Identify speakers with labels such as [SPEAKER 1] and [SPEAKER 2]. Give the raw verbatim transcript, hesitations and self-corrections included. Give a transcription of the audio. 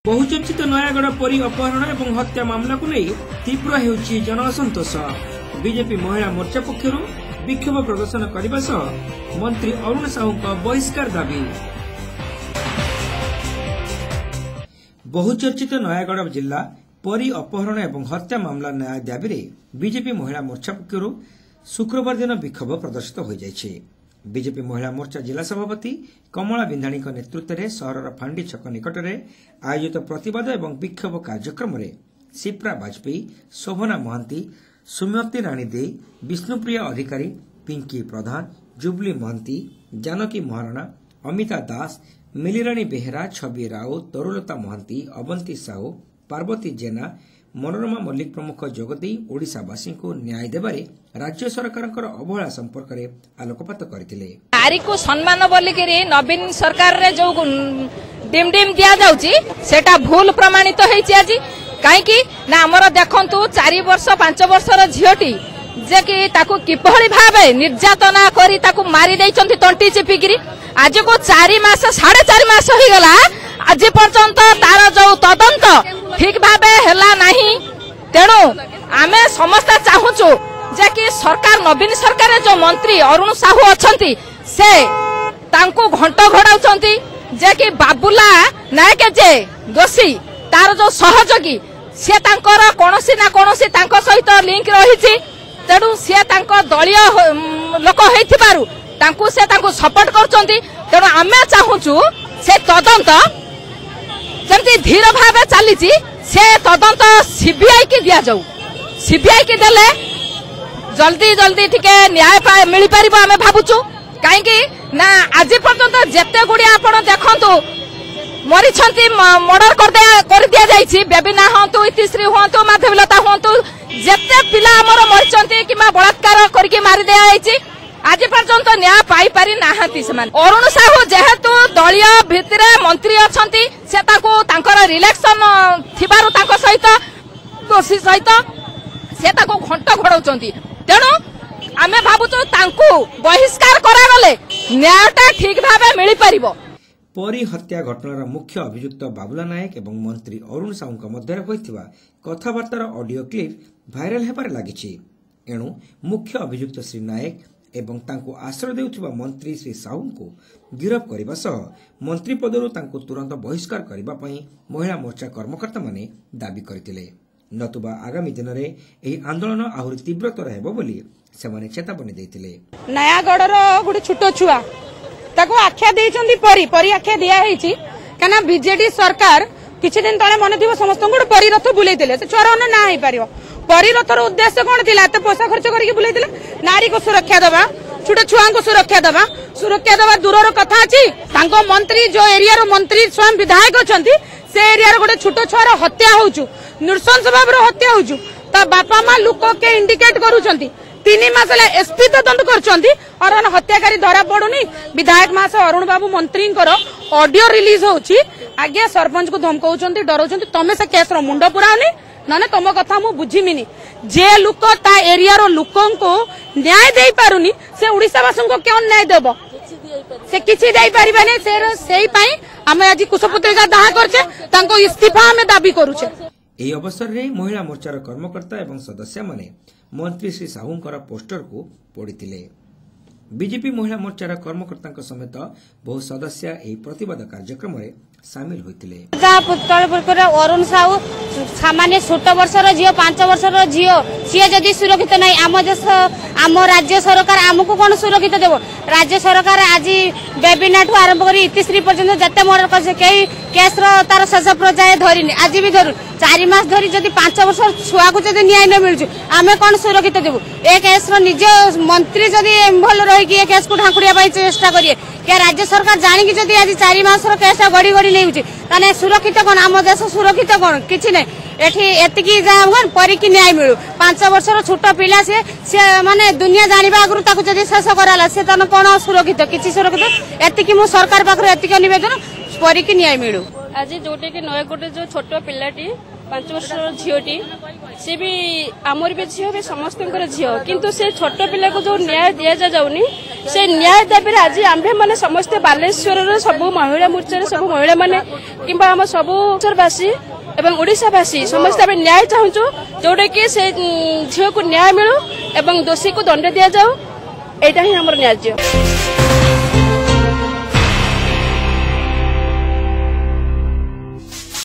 [SPEAKER 1] बहुचर्चित नयागढ़ परी अपहरण एवं हत्या मामला को नहीं तीव्र हेउछि जन असंतोष। बीजेपी महिला मोर्चा पक्षरु विक्षोभ प्रदर्शन करने सह मंत्री अरुण साहू बहिष्कार दाबी। बहुचर्चित नयागढ़ जिला परी अपहरण एवं हत्या मामला न्याय दाबी बीजेपी महिला मोर्चा पक्षरु शुक्रवार दिन विक्षोभ प्रदर्शित हो जाइछे। बीजेपी महिला मोर्चा जिला सभापति कमला बिंधाणी नेतृत्व में सहर फांडी छक निकट में आयोजित प्रतिवाद एवं विक्षोभ कार्यक्रम में शिप्रा बाजपेयी, शोभना महांती, सुमति राणी दे, विष्णुप्रिया अधिकारी, पिंकी प्रधान, जुबली महांती, जानकी महाराणा, अमिता दास, मिलिराणी बेहेरा, छवि राउत, तरुलता महांती, अवंती साहू, पार्वती जेना, मनोरमा मल्लिक प्रमुख जोगदे ओडिशावासी को न्याय देबारे राज्य सरकार अवहेला संपर्क में आलोकपात करथिले।
[SPEAKER 2] नारी को सम्मान बोलिकी नवीन सरकार रे जो डिम डिम दिया जाउची सेटा भूल प्रमाणित होईची। आज काईकी ना हमर देखंतु चार वर्ष पांच वर्षर झियोटी जे कि ताकू किभली भाबे निर्यातना करी ताकू मारी देइचंती तंटी चिपिकिरी। आज को चार मास साढ़े चार मास होई गला आज पर्यंत तार जो तदंत ठीक भाबे हेला नहीं। तेणु आमे समस्त चाहूचु जे कि सरकार नवीन सरकार जो मंत्री अरुण साहू अछंती से तांको घंटो घोड़ाउचंती जे कि बाबुला नायक जे दोषी तार जो सहयोगी से तांकर कोनोसी ना कोनोसी तांको सहित लिंक रहिछि। तेणु से तांको दलीय लोक हेथिबारु तांको से तांको सपोर्ट करचंती। तेणु आमे चाहूचु से तदंत जमती धीर भावे चली से तदंत सीबीआई की दिया जाऊ। सीबीआई की देले जल्दी जल्दी टिके न्याय मिल पारिबो आमे भाबुचु। काहेकि ना आज पर्यंत जेते गुडी आपण देखंतु मरी छंती मर्डर कर दे कर दिया जाईछि। बेबिना हंतु, इतिश्री हंतु, माधवीलता हंतु, जेते पिला हमर मरी छंती किमा बलात्कार करके मारी दिया जाईछि। आज पर्यंत न्याय पाई पारि नाहंती सेमान। अरुण साहू जेहेतु दलीय भितरे मंत्री अछंती से ताको तांकर रिलेक्शन थिबारु तांको सहित दोषी सहित से ताको घंटा घोड़ाउचंती। तेणु आमे भाबुचु तांको बहिष्कार करा गले न्यायटा ठीक भाबे मिली परिबो।
[SPEAKER 1] परी हत्या घटनार मुख्य अभियुक्त बाबुला नायक एवं मंत्री अरुण साहू मध्य होइथिबा कथाबार्तार ऑडियो क्लिप भाइराल हेबार लागिछि। एणु मुख्य अभियुक्त श्री नायक एवं तांको आश्रय देउथिबा मंत्री श्री साहू को गिरफ करने सह मंत्री पदरु तांको तुरंत बहिष्कार करबा पई महिला मोर्चा कर्मकर्ता माने दाबी करथिले। नतुबा आगामी दिन में एही आंदोलन आहुरी तीव्रतर हेबो बोली सेमाने चेतावनी दैथिले।
[SPEAKER 3] नयागढ़र गोटे छोट छुआ ताको आख्या देइचंदी परी परी आख्या दिया हेछि काना बीजेडी सरकार किछि दिन तळे मन थिबो समस्त गोटे परी रथ बुलेइतिले से छुआर ना ना हेइ पारियो। परी रथर उद्देश्य कोन थिला एते पैसा खर्च करके बुलेइतिले नारी को सुरक्षा दबा, छोट छुआ को सुरक्षा दबा। सुरक्षा दबा दूरर कथा अछि तांको मंत्री जो एरिया रो मंत्री स्वयं विधायक अछंती से एरिया रो गोटे छोट छुआर हत्या होउछु, नृशंस भाव रो हत्या होउछु। ता बापा मां लोक के इंडिकेट करूछंती तीन मास ले एसपी तदंत करछंती और हत्याकारी धरा पडुनी। विधायक मास अरुण बाबू मंत्री ऑडियो रिलीज होउछि आगे सरपंच को धमकाउछंती डराउछंती तमे से केस रो मुंड पुरानी ना तुम कथा मु बुझीमिनी। जे लोक ता एरिया रो लोकों को न्याय दे पारुनी से ओडिशावासी को क्यों न्याय देबो से किछि दे परिबाने से सेही पई हमें आज कुशपुत्रिका दाह करछे तांको इस्तीफा हमें दाबी करूछे।
[SPEAKER 1] एही अवसर रे महिला मोर्चार कर्मकर्ता एवं सदस्य माने मंत्री श्री साहूंकर पोस्टर को पढ़िथिले। बीजेपी महिला मोर्चार कर्मकर्ता समेत बहु सदस्य एही प्रतिवाद कार्यक्रम में सामिल होइथिले।
[SPEAKER 4] पुतलपुर अरुण साहू सामान्य छोट वर्षर झील पांच वर्षर झील सी जदि सुरक्षित नहीं आम देश आम राज्य सरकार आमको कौन सुरक्षित देव। राज्य सरकार आज बेबिना ठू आरंभ कर इतिश्री पर्यंत जिते मर्डर कर केस तार शेष पर्याय धरनी आज भी धरू चार मास धरी जदि पांच वर्ष छुआ को जब न्याय न मिलू आम कौन सुरक्षित देवु। ए केस निज मंत्री जदि भल रही केस को ढांकुड़िया चेष्टा करिए क्या राज्य सरकार जानिकी जदि आज चार मास केस गड़ी गड़ी नहीं सुरक्षित कौन आम देश सुरक्षित कौन किसी नहीं। एठी एतिकी जान परी की न्याय मिलू पांच वर्षर छोट पिला से से माने दुनिया जानिबा आगरु ताको जदि शेष कराला से तन कोन सुरक्षित किछि सुरक्षित एतिकी मु सरकार पाखर एतिकी निवेदन परी की न्याय मिलू।
[SPEAKER 5] आज जोटे के नयगोटे जो छोट पिलाटी पांच वर्षर झीओटी सी भी आमर भी झील भी समस्त झील किंतु से छोट पिला को जो न्याय दि जाऊनी से न्याय दाबी आज आम्भे मैंने समस्ते बालेश्वर सब महिला मोर्चा सब महिला मैंने कि सबूवासी एवं ओडिशावासी समस्त आम न्याय चाहूँ जोटा कि से झील को न्याय मिलू एवं दोषी को दंड दि जाऊ यहाँ ही आम न्याय।